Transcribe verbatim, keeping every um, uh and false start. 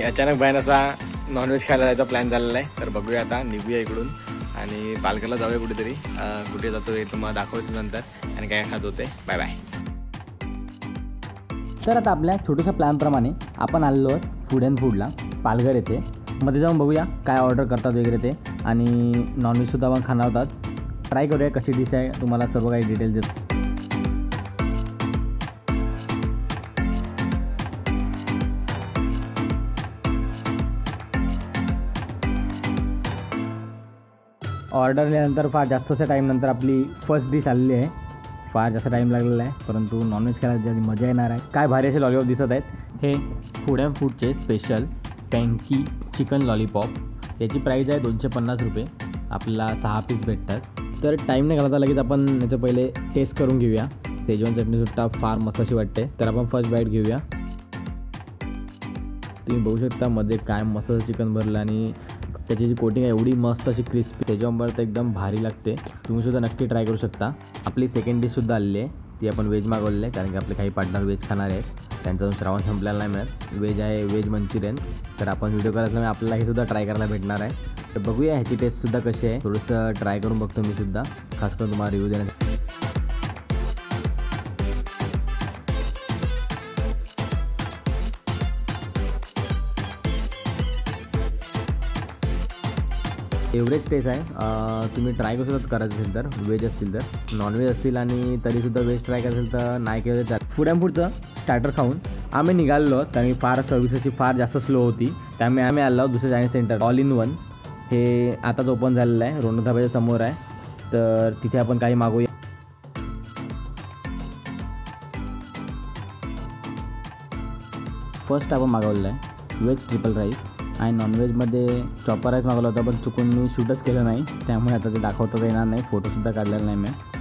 अचानक बाहेर असा नॉनव्हेज खायला जायचा प्लॅन झालेला आहे. तर बघूया आता, निघूया इकडून आणि पालघरला जाऊया कुठेतरी. कुठे जातो हे तुम्हाला दाखवतो नंतर आणि काय खात होते. Bye bye. तर आता आपल्या छोट्याशा प्लॅनप्रमाणे आपण आलेलो आहोत फूड अँड फूडला पालघर येथे. मध्ये जाऊन बघूया काय ऑर्डर करतात वगैरे ते, आणि नॉनव्हेजसुद्धा आपण खाणार होतात. ट्राय करूया कशी डिश आहे, तुम्हाला सर्व काही डिटेल्स देतो. ऑर्डर दिल्यानंतर फार जास्तच्या टाईमनंतर आपली फर्स्ट डिश आलेली आहे. फार जास्त टाईम लागलेला आहे, परंतु नॉनव्हेज खायला ज्याची मजा येणार आहे. काय भारी असे लॉलीपॉप दिसत आहेत. हे फूड अँड फूडचे स्पेशल टँकी चिकन लॉलीपॉप. याची प्राईस आहे दोनशे पन्नास रुपये. आपल्याला सहा पीस भेटतात. तर टाईम नाही घालवता, लगेच आपण याचं पहिले टेस्ट करून घेऊया. शेजवान चटणीसुद्धा फार मस्त अशी वाटते. तर आपण फर्स्ट बाईट घेऊया. तुम्ही बघू शकता मध्ये काय मस्त चिकन भरलं आणि त्याची जी कोटिंग आहे एवढी मस्त अशी क्रिस्पी. शेजवान तर एकदम भारी लागते. तुम्हीसुद्धा नक्की ट्राय करू शकता. आपली सेकंड डिशसुद्धा आलेली आहे. ती आपण व्हेज मागवलेली आहे, कारण की आपले काही पार्टनर व्हेज खाणार आहेत. त्यांचा श्रावण संपलेला नाही मिळत. व्हेज आहे, व्हेज मंचुरियन. तर आपण व्हिडिओ करायला आपल्याला हे सुद्धा ट्राय करायला भेटणार आहे. तर बघूया ह्याची टेस्टसुद्धा कशी आहे. थोडंसं ट्राय करून बघतो मी सुद्धा, खास करून तुम्हाला रिव्ह्यू देण्यासाठी. एवढेच टेस्ट आहे. तुम्ही ट्राय करू शकता करायचं असेल तर, व्हेज असतील तर. नॉनव्हेज असतील आणि तरीसुद्धा व्हेज ट्राय करायचं असेल तर नाही केलं तर. फूड अँड फूडचं स्टार्टर खाऊन आम्ही निघालेलो आहोत, कारण फार सर्व्हिस अशी फार जास्त स्लो होती. त्यामुळे आम्ही आलो दुसरं Chinese centre all in one. हे आताच ओपन झालेलं आहे, रोंड धाब्याच्या समोर आहे. तर तिथे आपण काही मागूया. फर्स्ट आपण मागवलेलं आहे व्हेज ट्रिपल राईस, आणि नॉनव्हेजमध्ये चॉपर राईस मागवला होता, पण चुकून मी शूटच केलं नाही. त्यामुळे आता ते दाखवता येणार नाही, फोटोसुद्धा काढलेला नाही मी.